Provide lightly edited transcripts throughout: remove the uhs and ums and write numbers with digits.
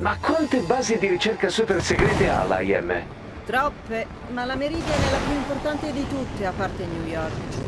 Ma quante basi di ricerca super segrete ha l'IM? Troppe, ma la Meridian è la più importante di tutte, a parte New York.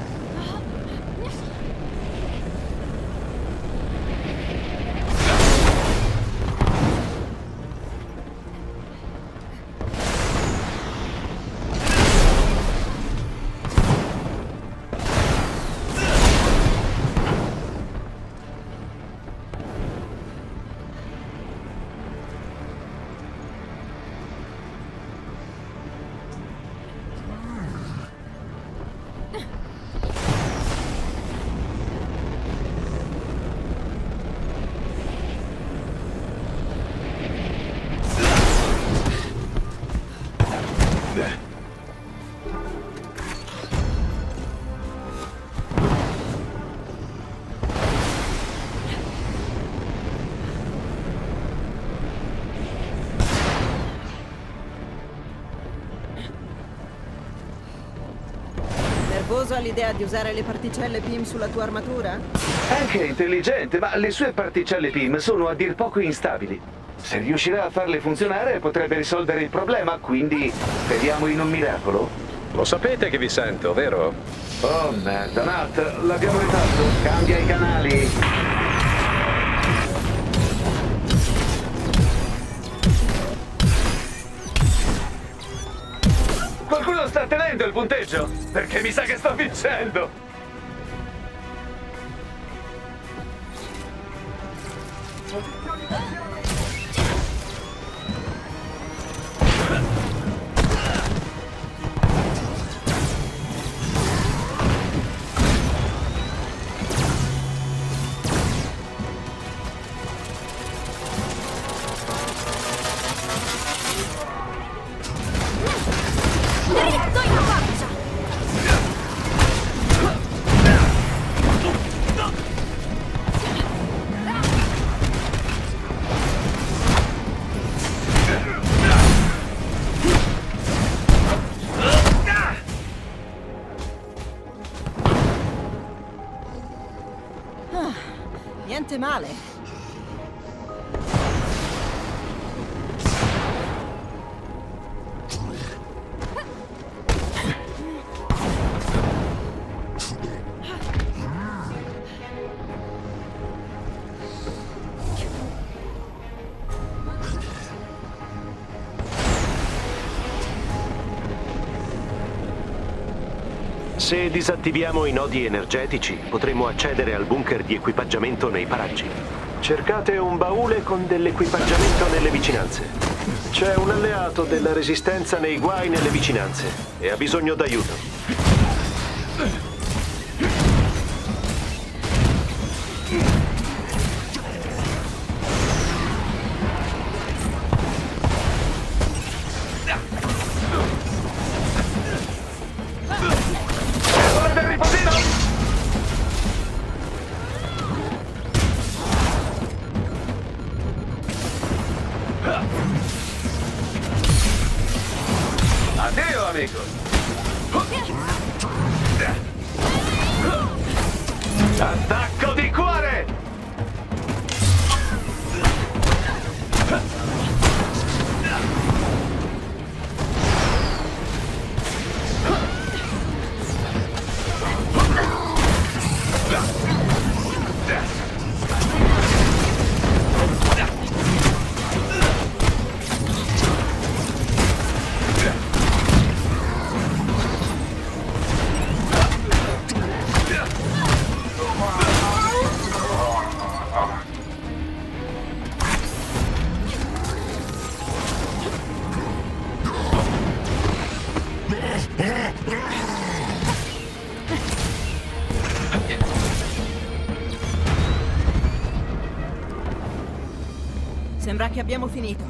Nervoso all'idea di usare le particelle PIM sulla tua armatura? Anche intelligente, ma le sue particelle PIM sono a dir poco instabili. Se riuscirà a farle funzionare potrebbe risolvere il problema, quindi speriamo in un miracolo. Lo sapete che vi sento, vero? Oh merda, Nat, l'abbiamo rifatto. Cambia i canali. Qualcuno sta tenendo il punteggio? Perché mi sa che sto vincendo! Niente male. Se disattiviamo i nodi energetici, potremo accedere al bunker di equipaggiamento nei paraggi. Cercate un baule con dell'equipaggiamento nelle vicinanze. C'è un alleato della Resistenza nei guai nelle vicinanze e ha bisogno d'aiuto. Addio, amico! Attacco di cuore! Sembra che abbiamo finito.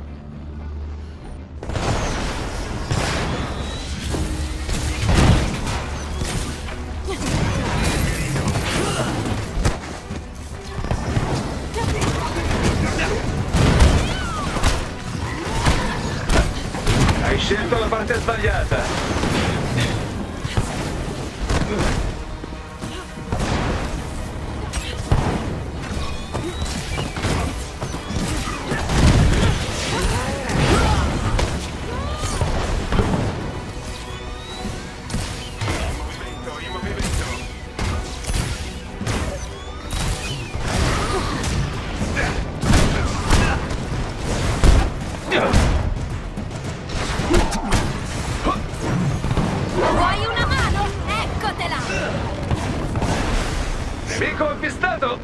Hai scelto la parte sbagliata. Nemico avvistato!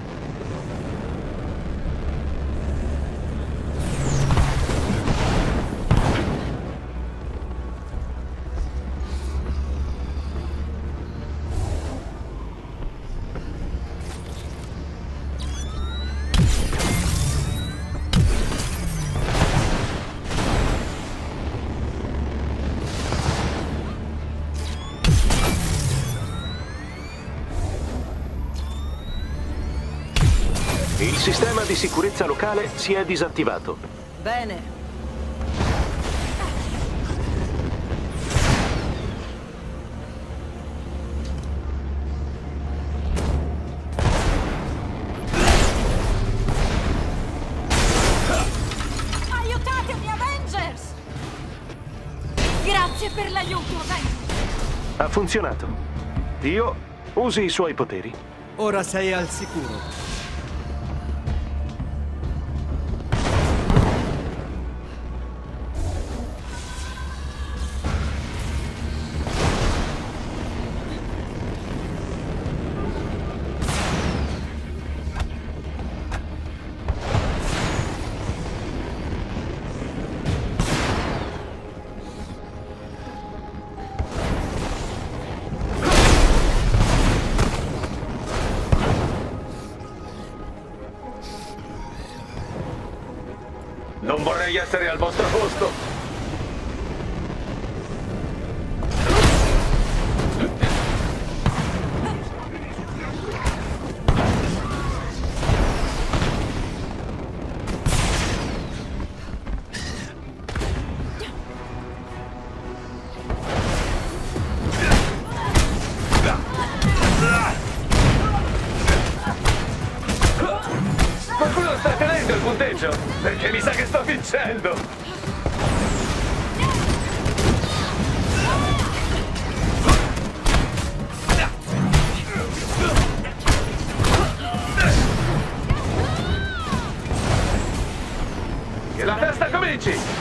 Il sistema di sicurezza locale si è disattivato. Bene. Aiutatemi, Avengers! Grazie per l'aiuto, Avengers! Ha funzionato. Io usi i suoi poteri. Ora sei al sicuro. Non vorrei essere al vostro posto! Qualcuno sta tenendo il punteggio? Perché mi sa che sto vincendo! Che la festa cominci!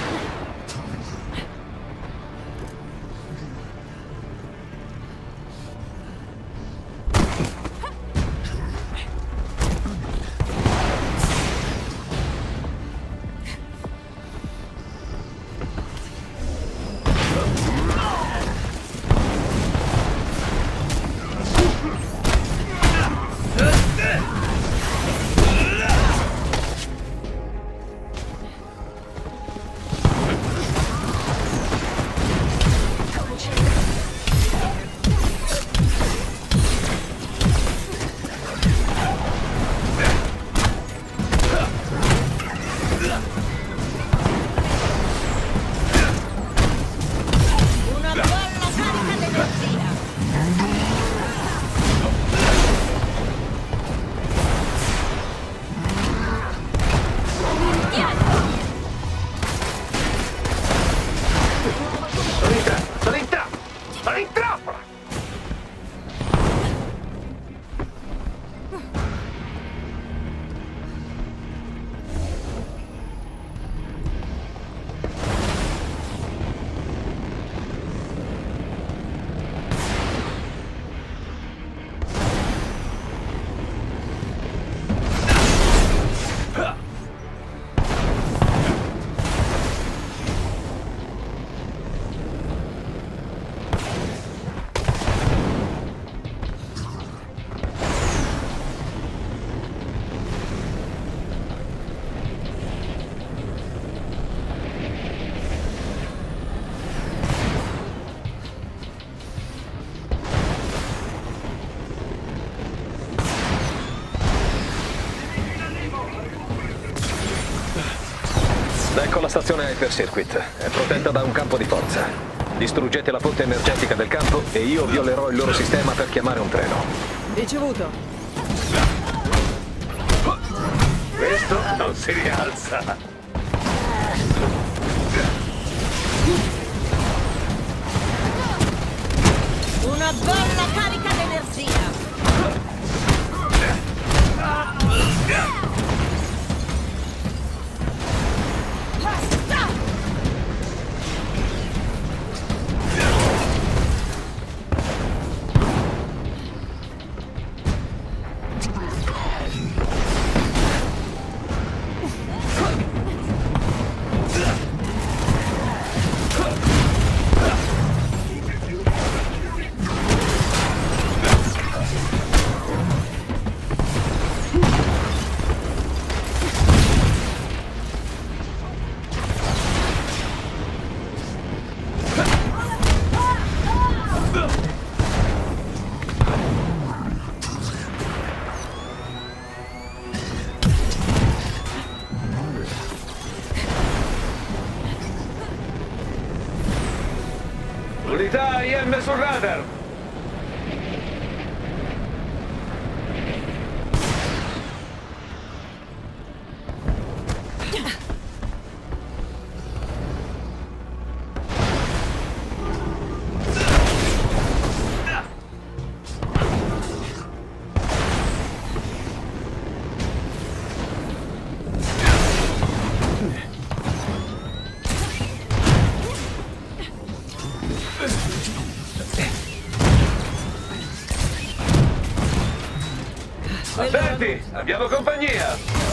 Sono in trappola! Ecco la stazione Hyper Circuit. È protetta da un campo di forza. Distruggete la fonte energetica del campo e io violerò il loro sistema per chiamare un treno. Ricevuto. Questo non si rialza. Una bella carica d'energia. IM sul radar! Attenti, abbiamo compagnia!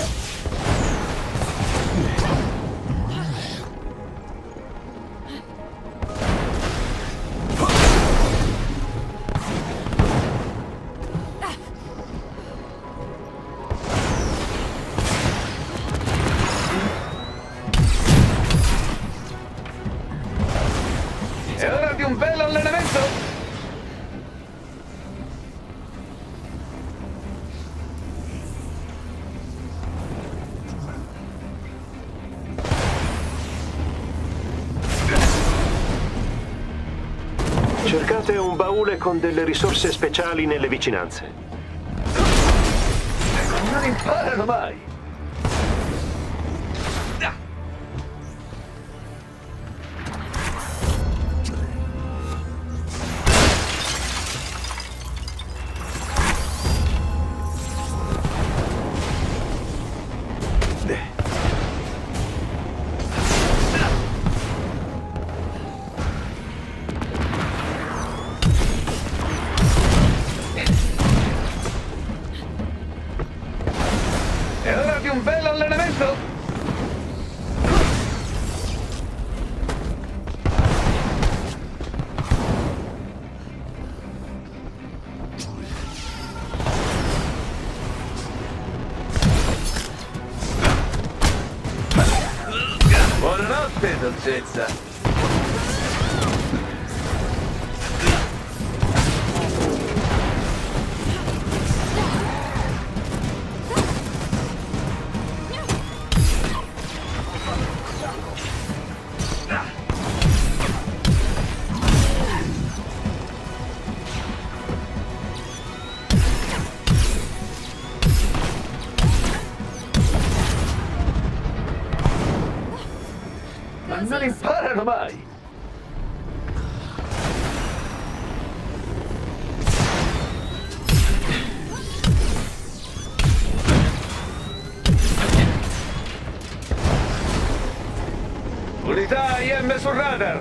È ora di un bel allenamento! Cercate un baule con delle risorse speciali nelle vicinanze. Non imparano mai! È ora di un bel allenamento! Buonanotte, dolcezza! Ma non imparano mai! Unità IM sul radar!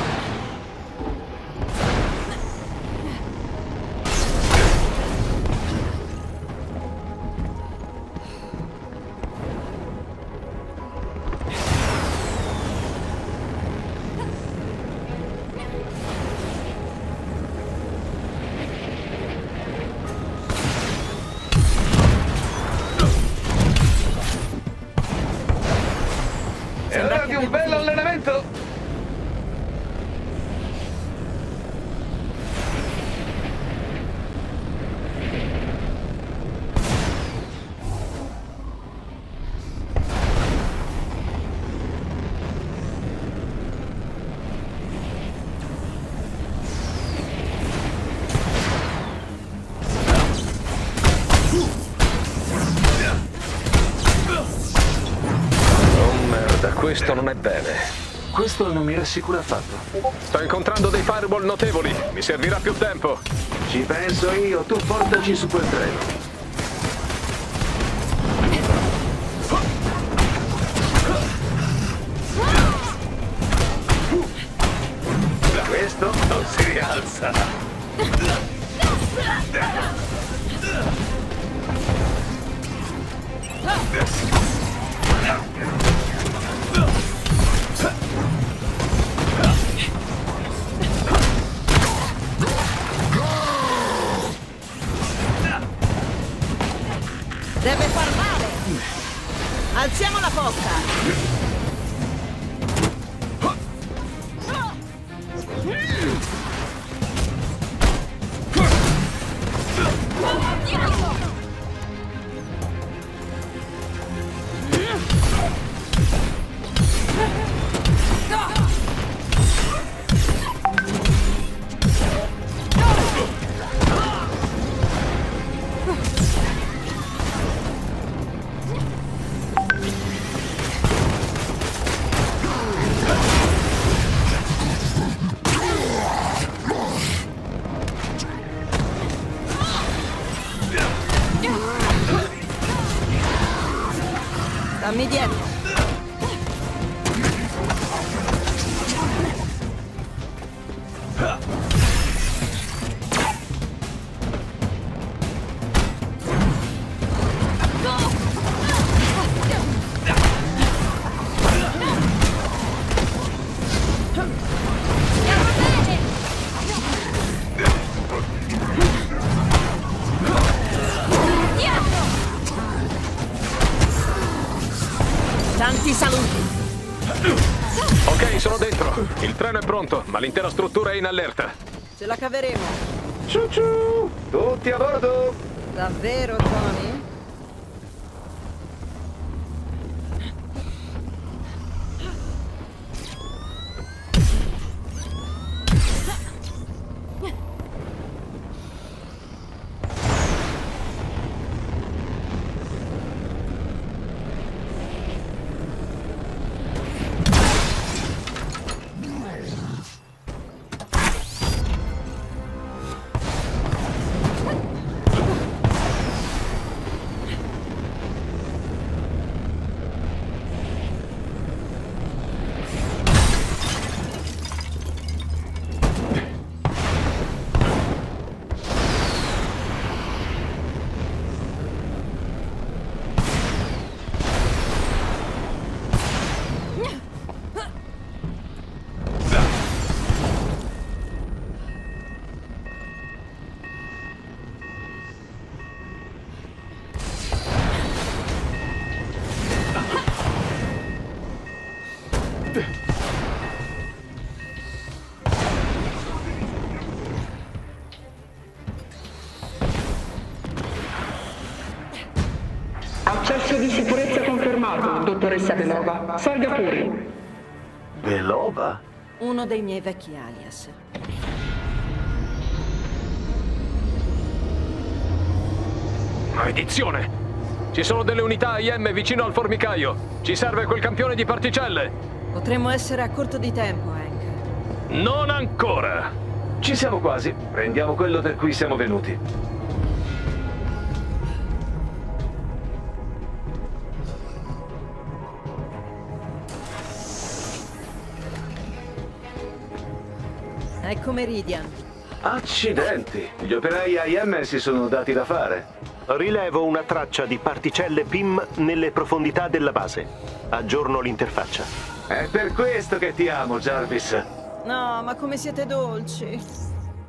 È ora di un bel allenamento! Questo non è bene. Questo non mi rassicura affatto. Sto incontrando dei firewall notevoli. Mi servirà più tempo. Ci penso io, tu portaci su quel treno. Questo non si rialza. Deve far male! Alziamo la posta! Dammi dietro. Tanti saluti. Ok, sono dentro. Il treno è pronto, ma l'intera struttura è in allerta. Ce la caveremo. Ciu ciu! Tutti a bordo! Davvero, Tony? Accesso di sicurezza confermato, dottoressa Belova. Salga pure. Belova? Uno dei miei vecchi alias. Maledizione! Ci sono delle unità IM vicino al formicaio. Ci serve quel campione di particelle. Potremmo essere a corto di tempo, Hank. Non ancora! Ci siamo quasi. Prendiamo quello per cui siamo venuti. Ecco Meridian. Accidenti! Gli operai IM si sono dati da fare. Rilevo una traccia di particelle PIM nelle profondità della base. Aggiorno l'interfaccia. È per questo che ti amo, Jarvis. No, ma come siete dolci.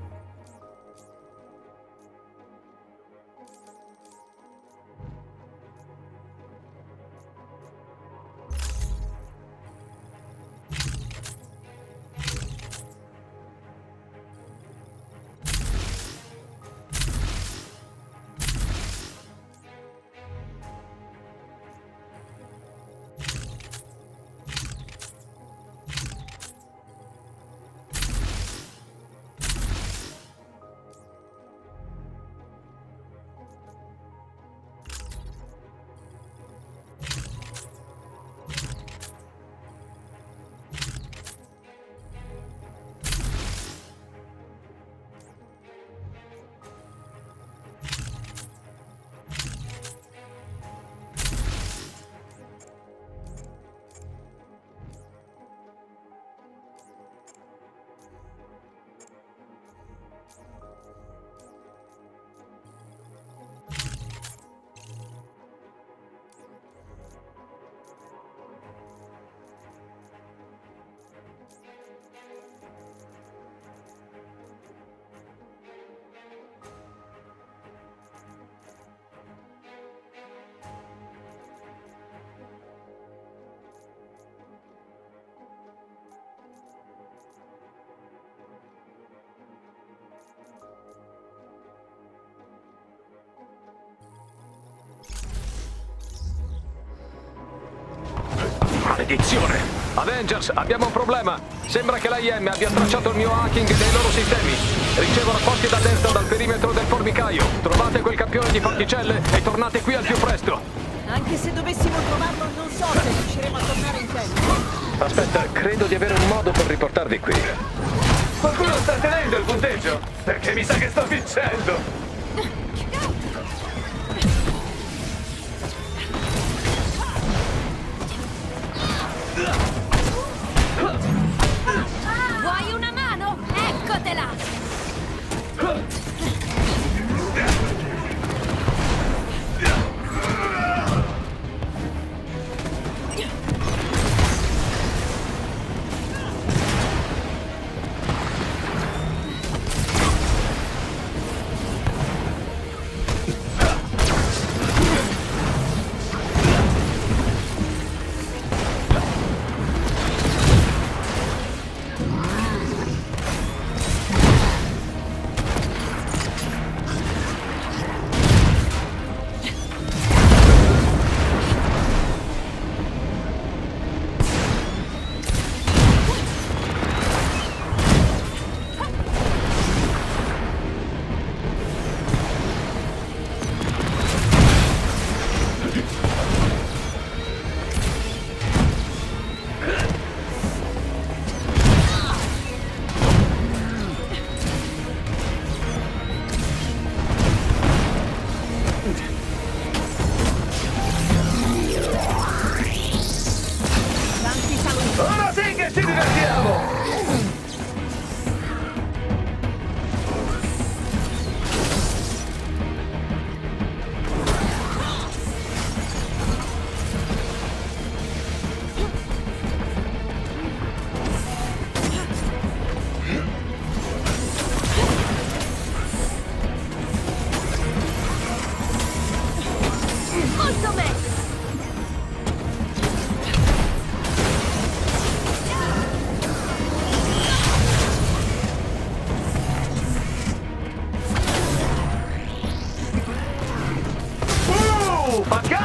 Maledizione! Avengers, abbiamo un problema. Sembra che l'IM abbia tracciato il mio hacking dei loro sistemi. Ricevo rapporti da destra dal perimetro del formicaio. Trovate quel campione di particelle e tornate qui al più presto. Anche se dovessimo trovarlo, non so se riusciremo a tornare in tempo. Aspetta, credo di avere un modo per riportarvi qui. Qualcuno sta tenendo il punteggio? Perché mi sa che sto vincendo!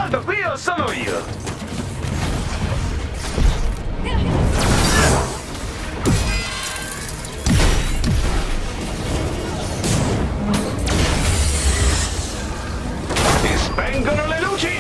Salto qui o sono io? Si spengono le luci!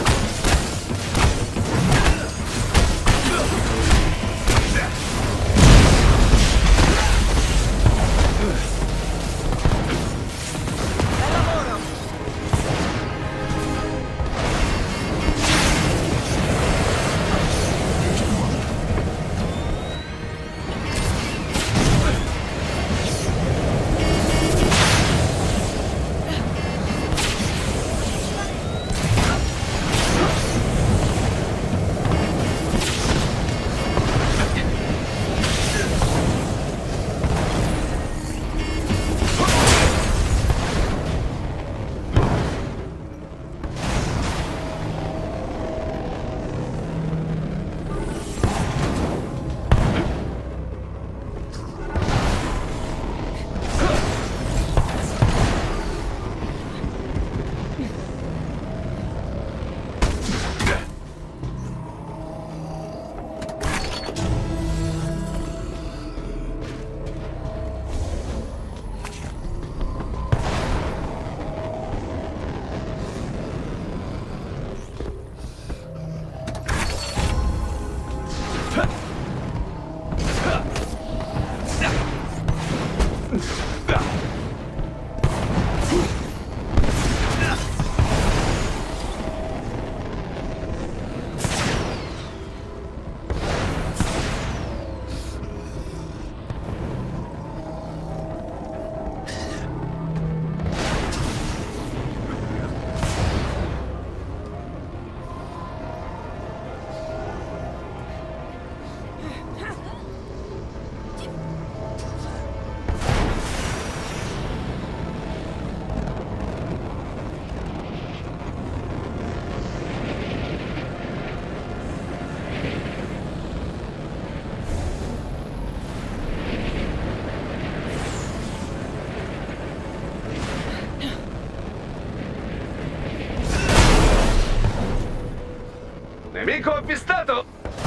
Nemico avvistato!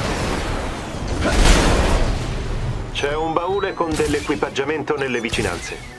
C'è un baule con dell'equipaggiamento nelle vicinanze.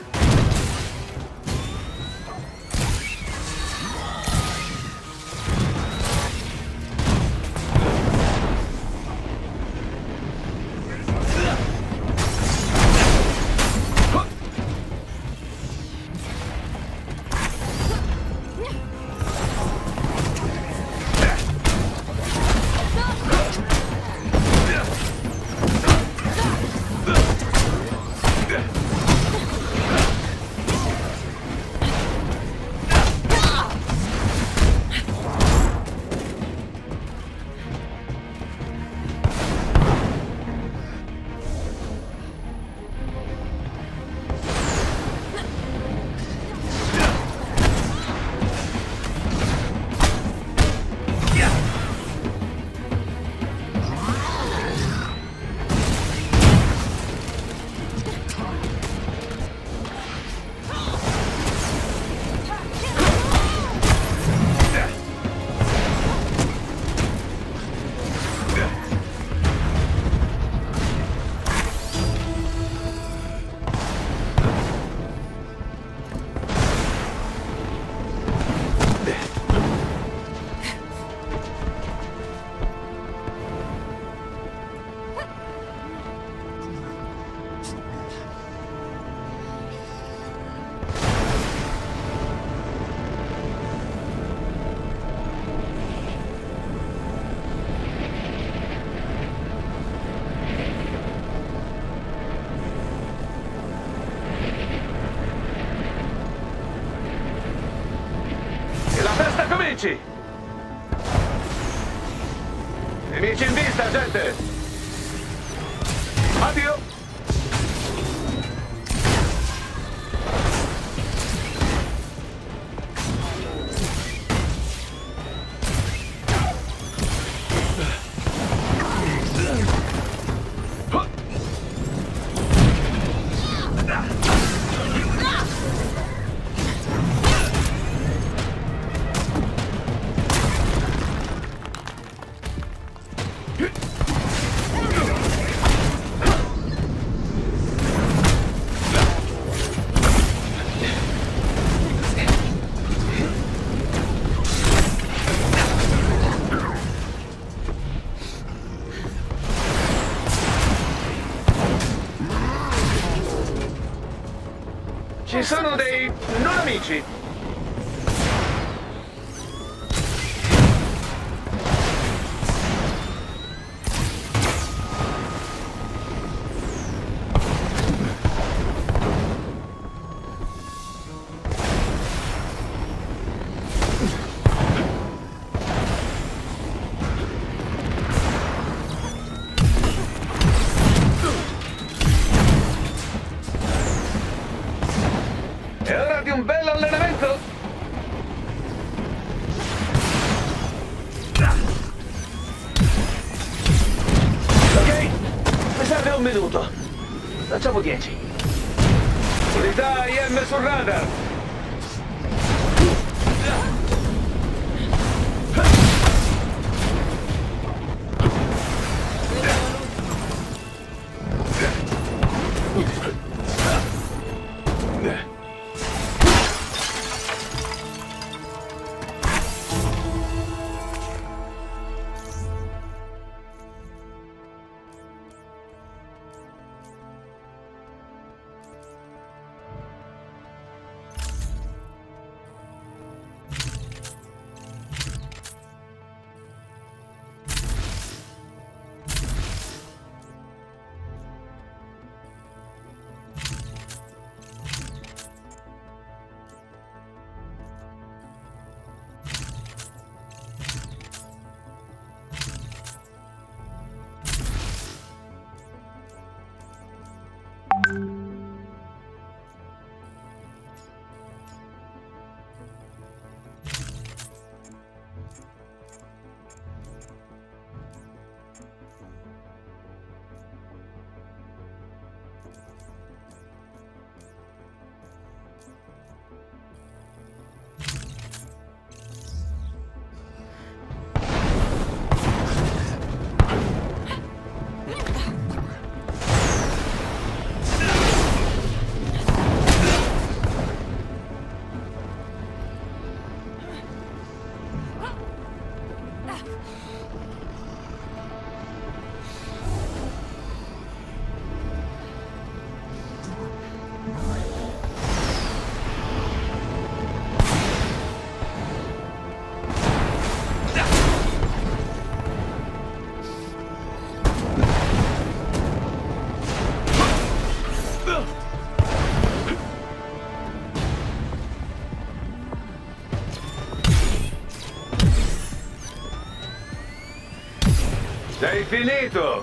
Nemici! Nemici in vista, gente! Addio! sono dei non amici. È ora di un bel allenamento! Ok, mi serve un minuto. Facciamo 10. Unità IM sul radar! Sei finito!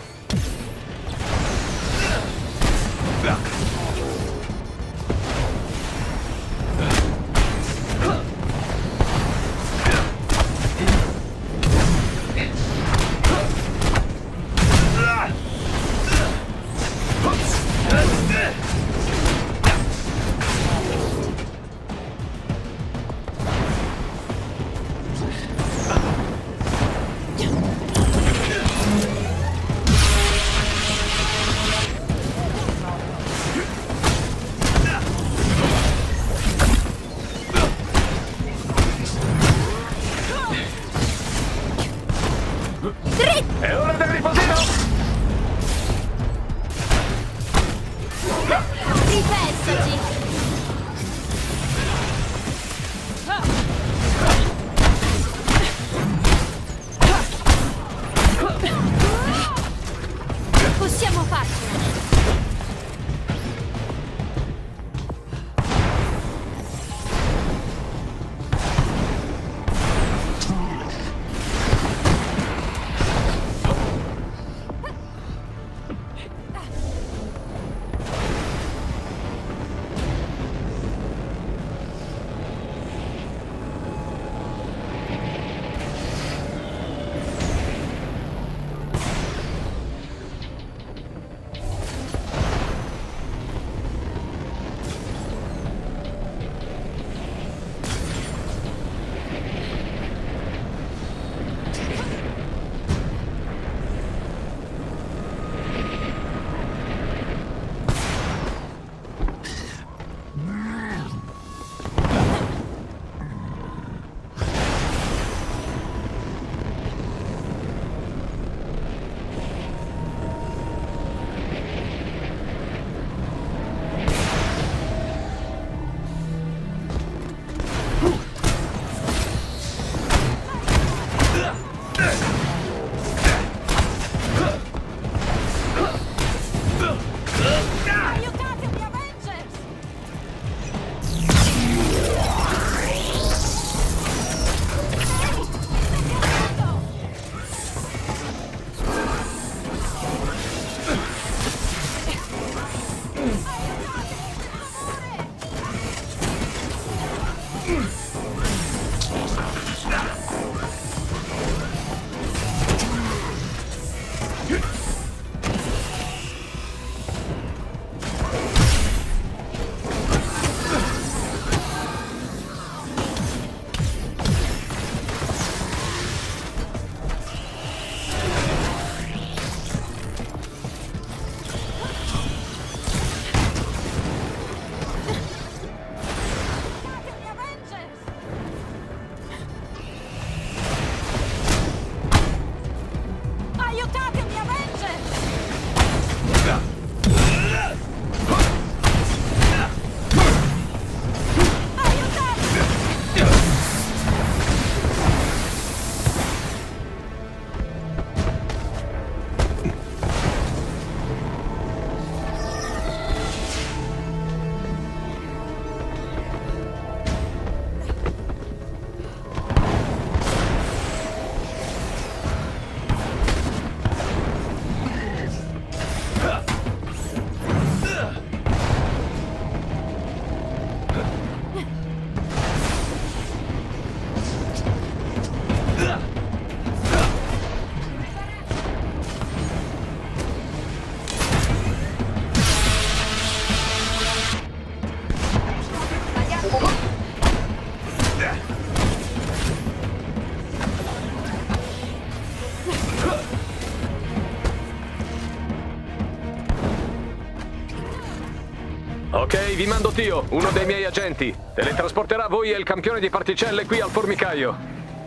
Ok, vi mando Tio, uno dei miei agenti. Teletrasporterà voi e il campione di particelle qui al formicaio.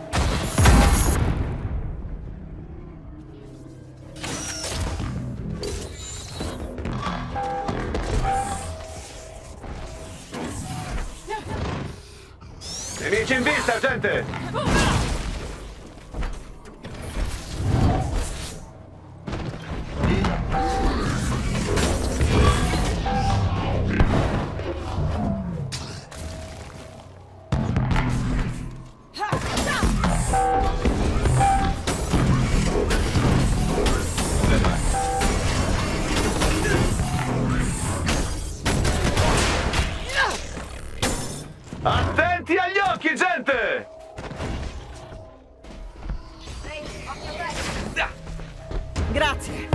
Nemici in vista, gente! Attenti agli occhi, gente! Grazie.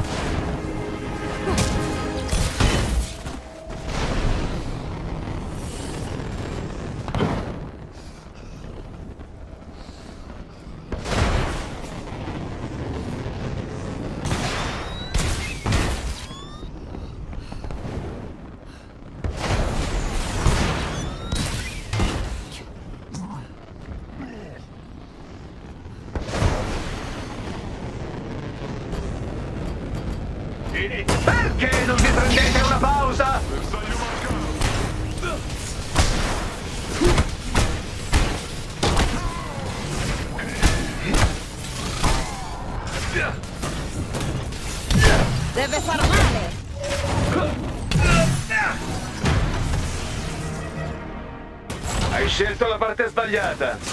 Perché non vi prendete una pausa? Deve far male. Hai scelto la parte sbagliata.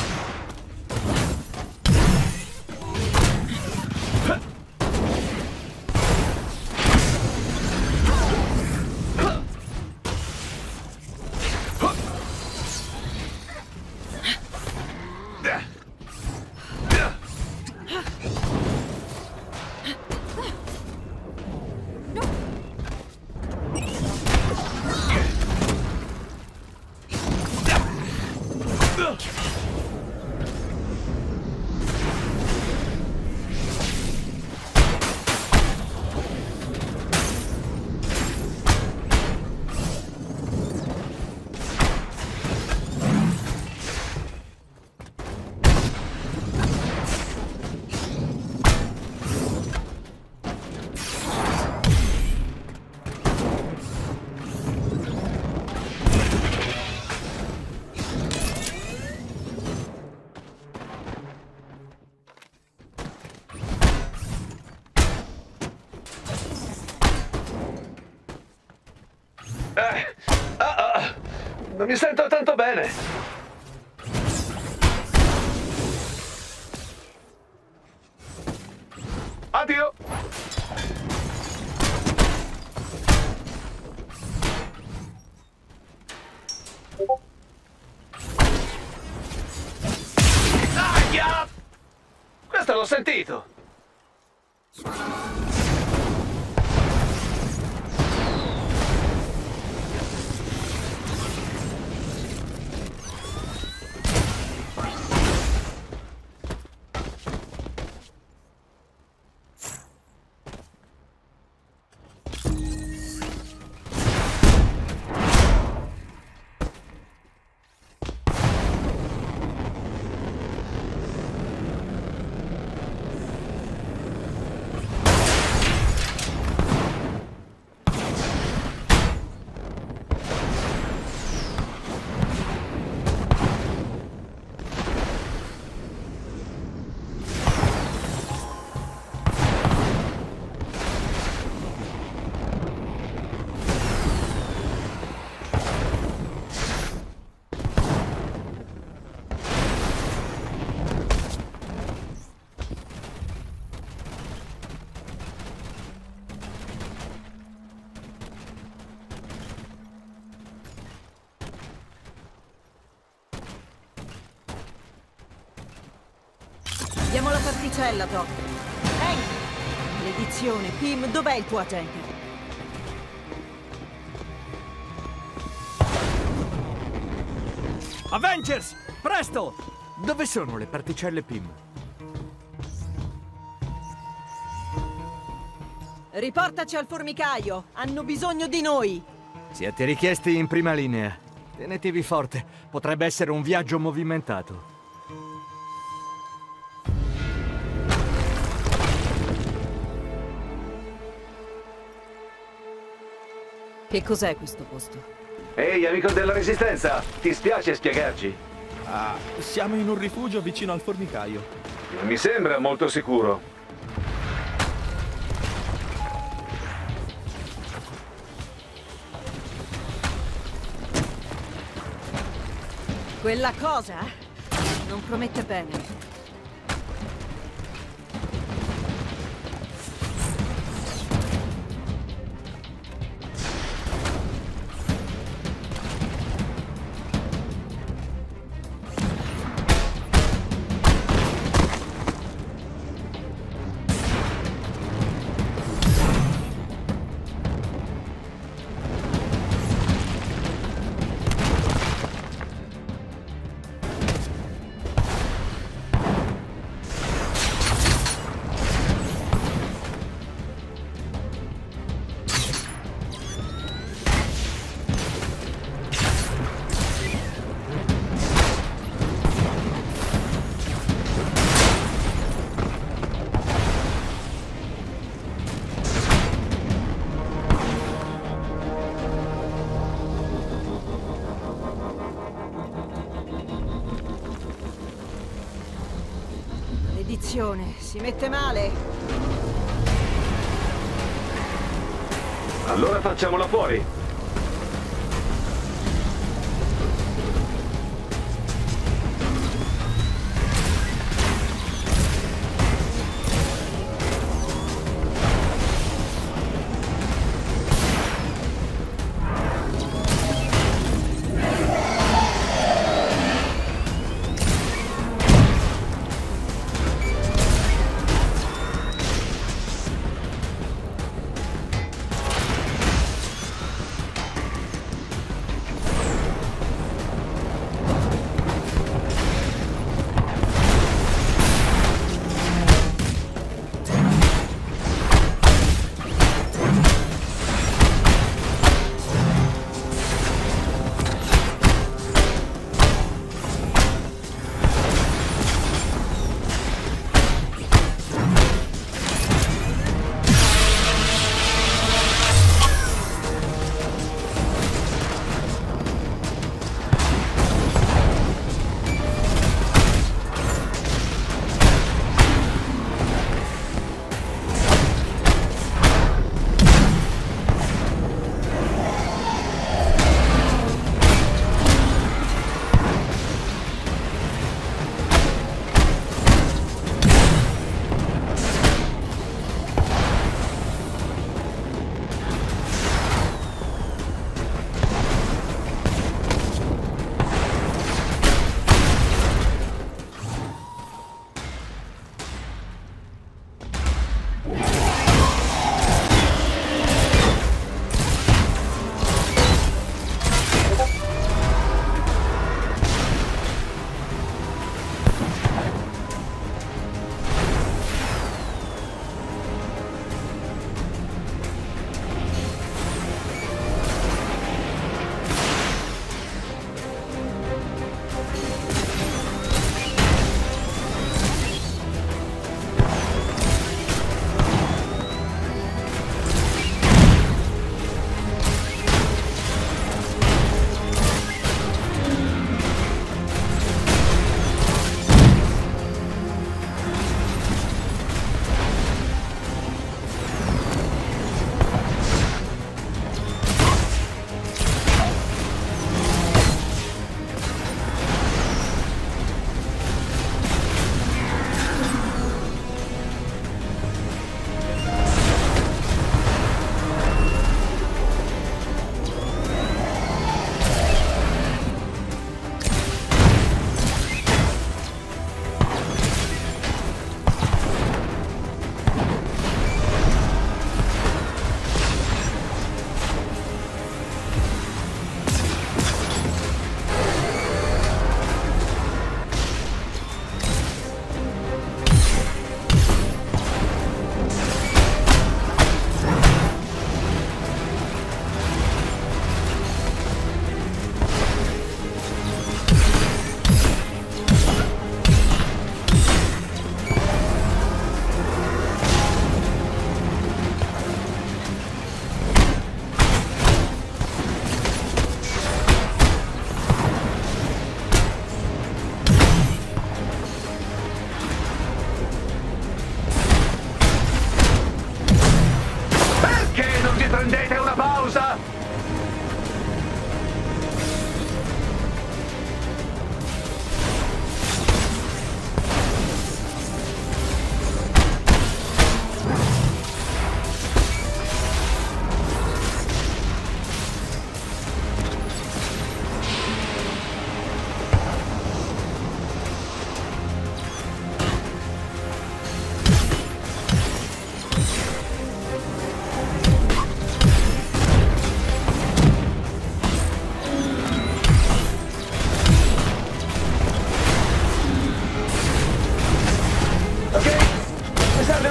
Non mi sento tanto bene. Addio. Aia! Questo l'ho sentito. Abbiamo la particella, Doc. Ehi! L'edizione. Pim, dov'è il tuo agente? Avengers! Presto! Dove sono le particelle Pim? Riportaci al formicaio. Hanno bisogno di noi. Siete richiesti in prima linea. Tenetevi forte, potrebbe essere un viaggio movimentato. Che cos'è questo posto? Ehi, amico della Resistenza, ti spiace spiegarci? Ah, siamo in un rifugio vicino al formicaio. Non mi sembra molto sicuro. Quella cosa non promette bene. Maledizione, si mette male. Allora facciamola fuori.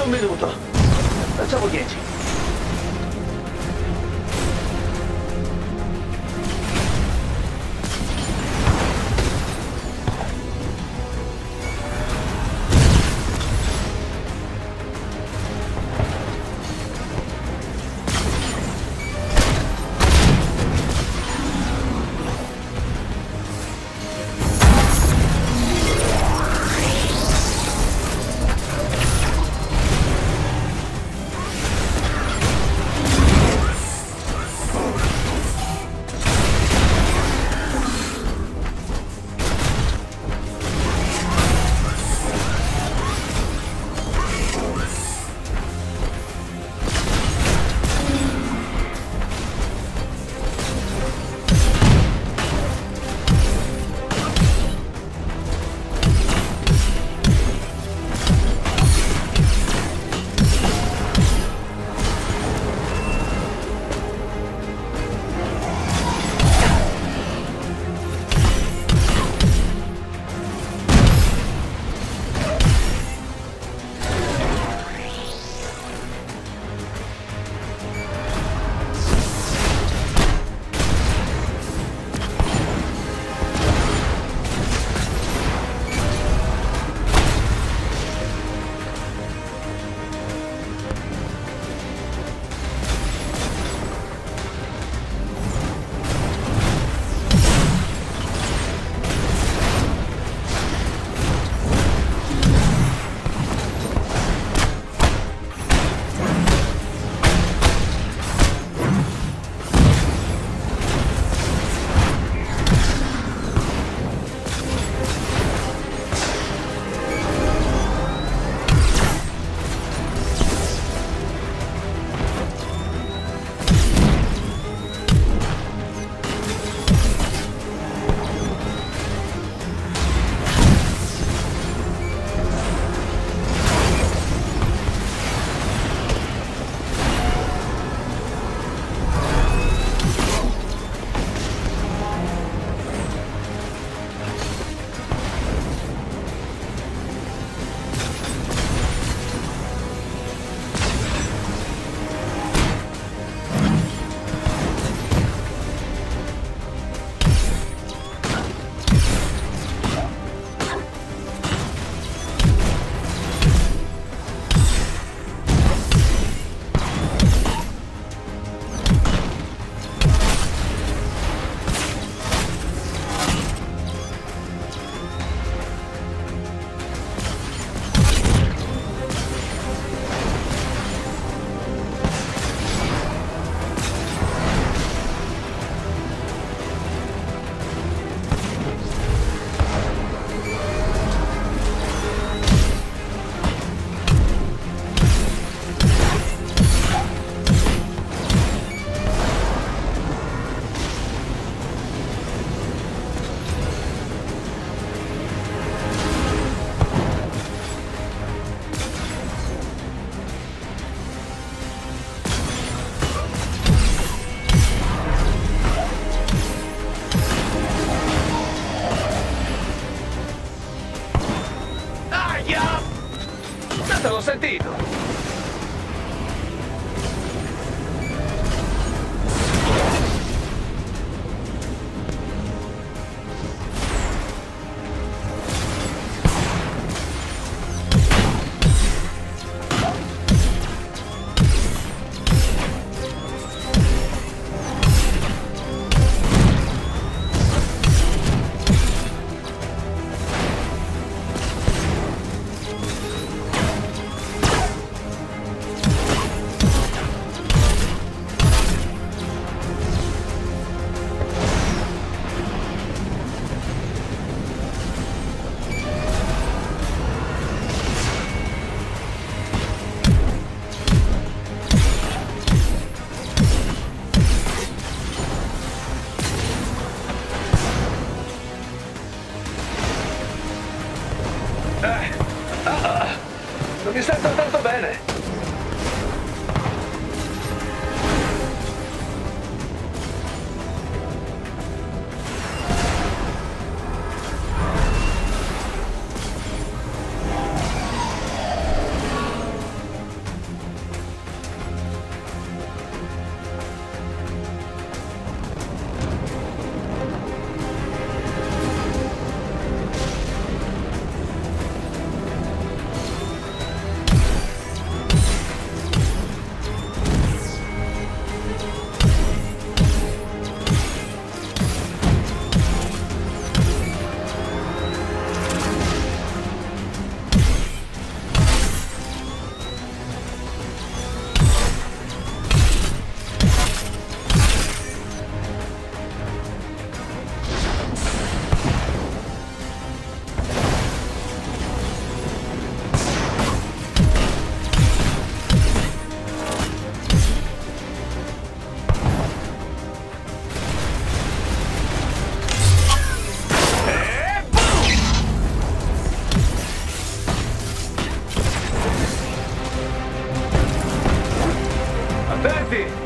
un minuto. Facciamo 10. L'ho sentito! Non mi sento tanto bene.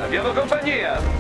Abbiamo compagnia!